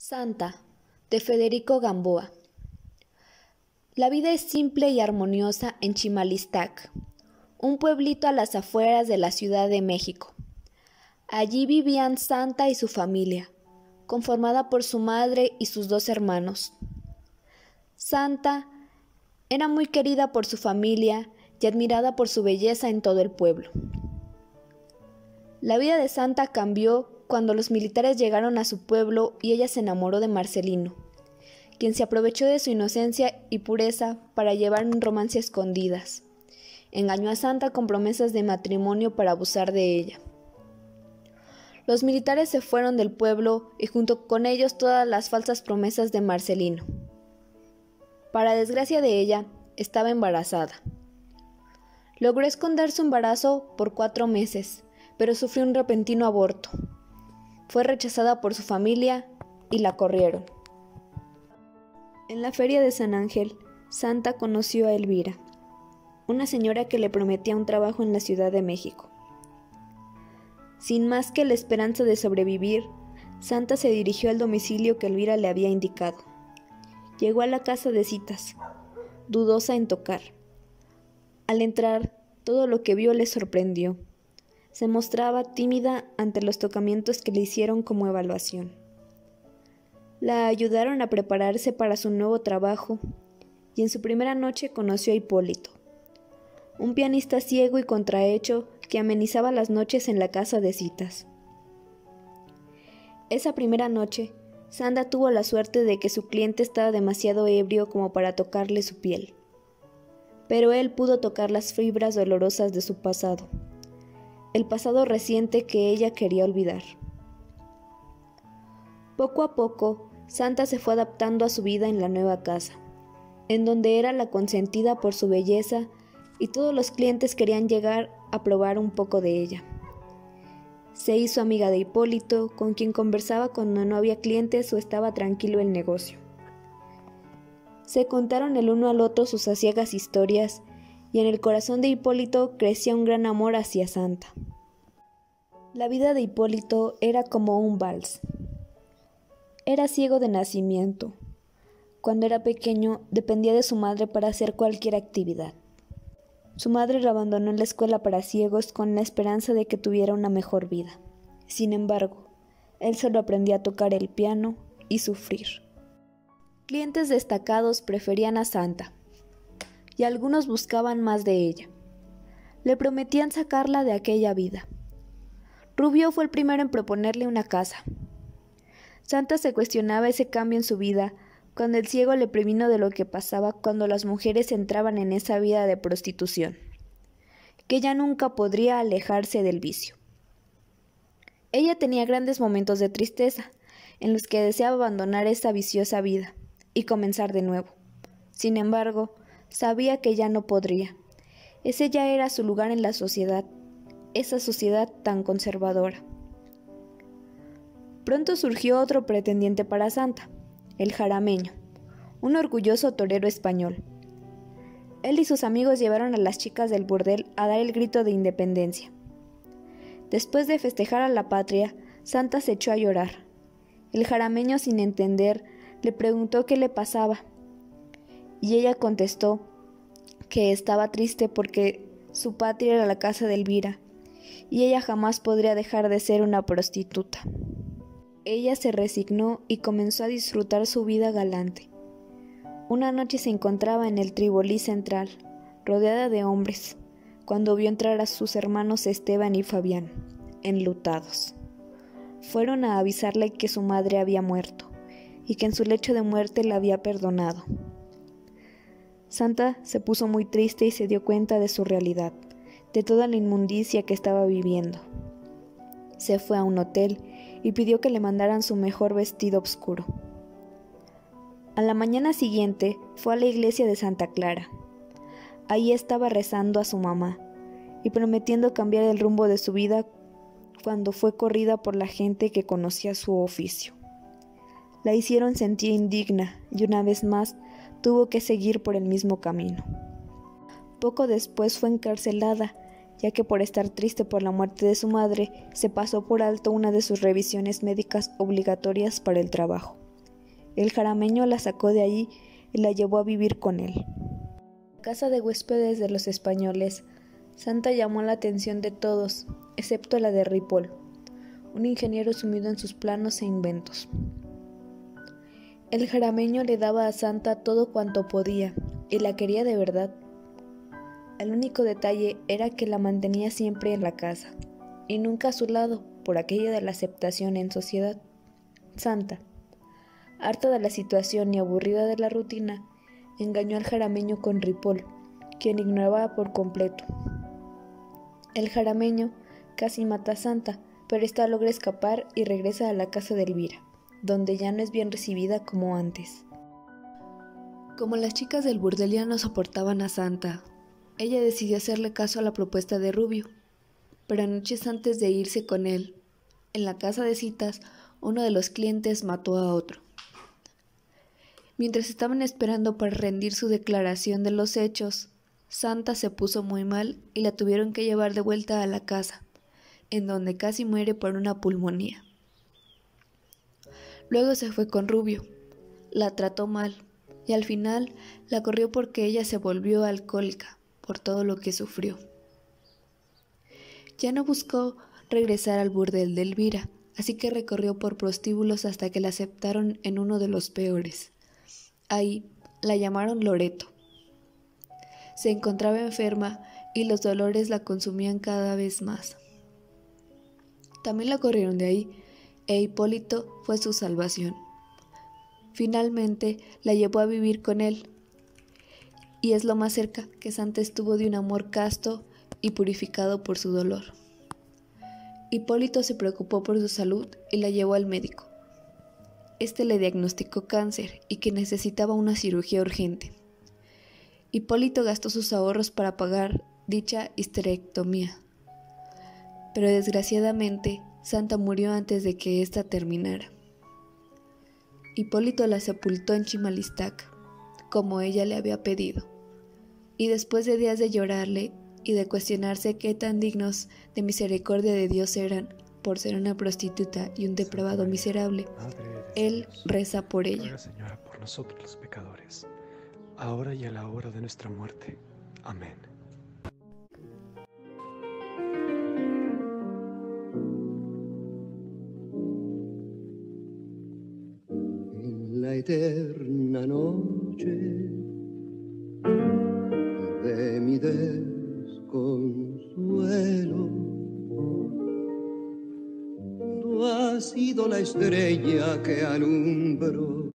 Santa, de Federico Gamboa. La vida es simple y armoniosa en Chimalistac, un pueblito a las afueras de la Ciudad de México. Allí vivían Santa y su familia, conformada por su madre y sus dos hermanos. Santa era muy querida por su familia y admirada por su belleza en todo el pueblo. La vida de Santa cambió cuando los militares llegaron a su pueblo y ella se enamoró de Marcelino, quien se aprovechó de su inocencia y pureza para llevar un romance a escondidas. Engañó a Santa con promesas de matrimonio para abusar de ella. Los militares se fueron del pueblo y junto con ellos todas las falsas promesas de Marcelino. Para desgracia de ella, estaba embarazada. Logró esconder su embarazo por 4 meses, pero sufrió un repentino aborto. Fue rechazada por su familia y la corrieron. En la feria de San Ángel, Santa conoció a Elvira, una señora que le prometía un trabajo en la Ciudad de México. Sin más que la esperanza de sobrevivir, Santa se dirigió al domicilio que Elvira le había indicado. Llegó a la casa de citas, dudosa en tocar. Al entrar, todo lo que vio le sorprendió. Se mostraba tímida ante los tocamientos que le hicieron como evaluación. La ayudaron a prepararse para su nuevo trabajo y en su primera noche conoció a Hipólito, un pianista ciego y contrahecho que amenizaba las noches en la casa de citas. Esa primera noche, Santa tuvo la suerte de que su cliente estaba demasiado ebrio como para tocarle su piel, pero él pudo tocar las fibras dolorosas de su pasado, el pasado reciente que ella quería olvidar. Poco a poco, Santa se fue adaptando a su vida en la nueva casa, en donde era la consentida por su belleza y todos los clientes querían llegar a probar un poco de ella. Se hizo amiga de Hipólito, con quien conversaba cuando no había clientes o estaba tranquilo el negocio. Se contaron el uno al otro sus aciagas historias y en el corazón de Hipólito crecía un gran amor hacia Santa. La vida de Hipólito era como un vals. Era ciego de nacimiento. Cuando era pequeño dependía de su madre para hacer cualquier actividad. Su madre lo abandonó en la escuela para ciegos con la esperanza de que tuviera una mejor vida. Sin embargo, él solo aprendía a tocar el piano y sufrir. Clientes destacados preferían a Santa, y algunos buscaban más de ella. Le prometían sacarla de aquella vida. Rubio fue el primero en proponerle una casa. Santa se cuestionaba ese cambio en su vida cuando el ciego le previno de lo que pasaba cuando las mujeres entraban en esa vida de prostitución, que ella nunca podría alejarse del vicio. Ella tenía grandes momentos de tristeza, en los que deseaba abandonar esa viciosa vida y comenzar de nuevo. Sin embargo, sabía que ya no podría. Ese ya era su lugar en la sociedad, esa sociedad tan conservadora. Pronto surgió otro pretendiente para Santa, el Jarameño, un orgulloso torero español. Él y sus amigos llevaron a las chicas del burdel a dar el grito de independencia. Después de festejar a la patria, Santa se echó a llorar. El Jarameño, sin entender, le preguntó qué le pasaba, y ella contestó que estaba triste porque su patria era la casa de Elvira, y ella jamás podría dejar de ser una prostituta. Ella se resignó y comenzó a disfrutar su vida galante. Una noche se encontraba en el Tribolí Central, rodeada de hombres, cuando vio entrar a sus hermanos Esteban y Fabián, enlutados. Fueron a avisarle que su madre había muerto, y que en su lecho de muerte la había perdonado. Santa se puso muy triste y se dio cuenta de su realidad, de toda la inmundicia que estaba viviendo. Se fue a un hotel y pidió que le mandaran su mejor vestido oscuro. A la mañana siguiente fue a la iglesia de Santa Clara. Ahí estaba rezando a su mamá y prometiendo cambiar el rumbo de su vida cuando fue corrida por la gente que conocía su oficio. La hicieron sentir indigna y una vez más tuvo que seguir por el mismo camino. Poco después fue encarcelada, ya que por estar triste por la muerte de su madre, se pasó por alto una de sus revisiones médicas obligatorias para el trabajo. El jarameño la sacó de allí y la llevó a vivir con él. En la casa de huéspedes de los españoles, Santa llamó la atención de todos, excepto la de Ripoll, un ingeniero sumido en sus planos e inventos. El jarameño le daba a Santa todo cuanto podía y la quería de verdad. El único detalle era que la mantenía siempre en la casa y nunca a su lado por aquello de la aceptación en sociedad. Santa, harta de la situación y aburrida de la rutina, engañó al jarameño con Ripoll, quien ignoraba por completo. El jarameño casi mata a Santa, pero ésta logra escapar y regresa a la casa de Elvira, donde ya no es bien recibida como antes. Como las chicas del burdel ya no soportaban a Santa, ella decidió hacerle caso a la propuesta de Rubio, pero noches antes de irse con él, en la casa de citas, uno de los clientes mató a otro. Mientras estaban esperando para rendir su declaración de los hechos, Santa se puso muy mal y la tuvieron que llevar de vuelta a la casa, en donde casi muere por una pulmonía. Luego se fue con Rubio, la trató mal y al final la corrió porque ella se volvió alcohólica por todo lo que sufrió. Ya no buscó regresar al burdel de Elvira, así que recorrió por prostíbulos hasta que la aceptaron en uno de los peores. Ahí la llamaron Loreto. Se encontraba enferma y los dolores la consumían cada vez más. También la corrieron de ahí, e Hipólito fue su salvación. Finalmente la llevó a vivir con él, y es lo más cerca que Santa estuvo de un amor casto y purificado por su dolor. Hipólito se preocupó por su salud y la llevó al médico. Este le diagnosticó cáncer y que necesitaba una cirugía urgente. Hipólito gastó sus ahorros para pagar dicha histerectomía, pero desgraciadamente Santa murió antes de que ésta terminara. Hipólito la sepultó en Chimalistac, como ella le había pedido, y después de días de llorarle y de cuestionarse qué tan dignos de misericordia de Dios eran por ser una prostituta y un depravado miserable, él reza por ella. Ruega, Señora, por nosotros los pecadores, ahora y a la hora de nuestra muerte. Amén. En la eterna noche de mi desconsuelo, tú has sido la estrella que alumbró